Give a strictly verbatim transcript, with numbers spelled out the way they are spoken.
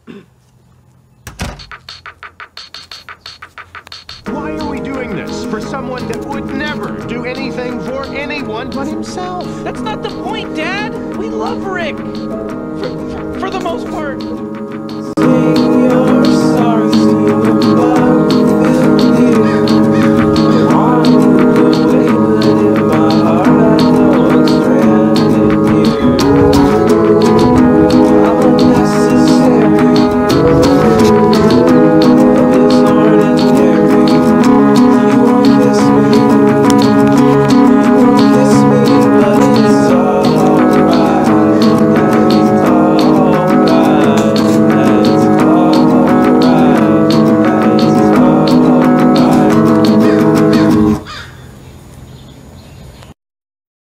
Why are we doing this? For someone that would never do anything for anyone but himself. That's not the point, Dad! We love Rick! For, for, for the most part.